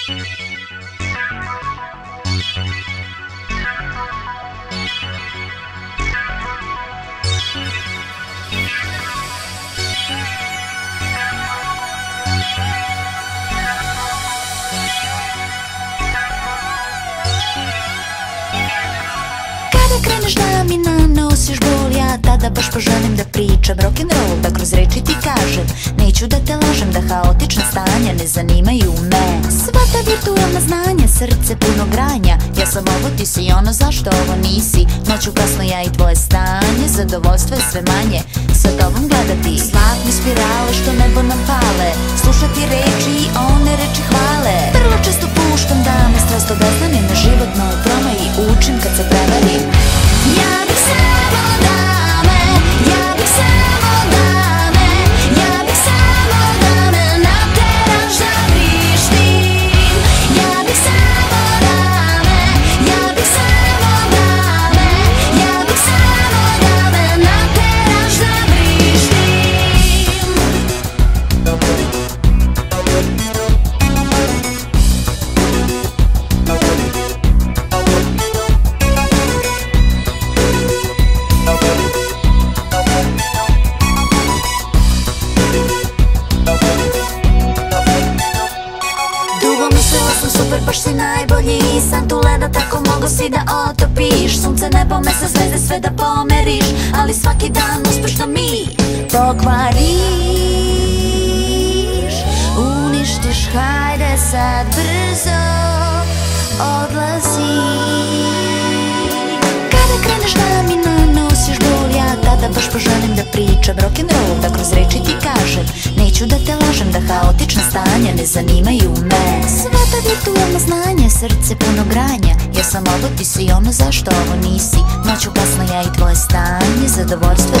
Kreneš da mi nanosiš bol, ja tada baš poželim da pričam rock'n'roll, da kroz reči ti kažem neću da te lažem, da haotična stanja ne zanimaju me. Sva ta virtualna znanja, srce puno granja, ja sam ovo, ti si ono, zašto ovo nisi? Noću kasno ja i tvoje stanje, zadovoljstvo je sve manje sa tobom gledati. Zlatne spirale što nebo nam pale, slušati reči i one reči hvale. Vrlo često puštam da me strast obeznani na životnoj promaji, učim kad se prevarim. Ja bih samo da me, ja bih samo da me, ja bih samo da me nateraš da vrištim. Ja bih samo da me, ja bih samo da me, ja bih samo da me nateraš da vrištim. Super, baš si najbolji, sam tu leda, tako mogo si da otopiš. Sunce, nebo, mesec, zvezde, sve da pomeriš, ali svaki dan uspešno mi pokvariš. Uništiš, hajde sad brzo odlazi. Kada kreneš da mi nanosiš bol, ja tada baš poželim da pričam rock'n'roll, da kroz reči ti kažem neću da te lažem, da haotična stanja ne zanimaju me. Sva ta virtualna znanja, srce puno granja, ja sam ovo, ti si ono, zašto ovo nisi? Noću kasno ja i tvoje stanje, zadovoljstvo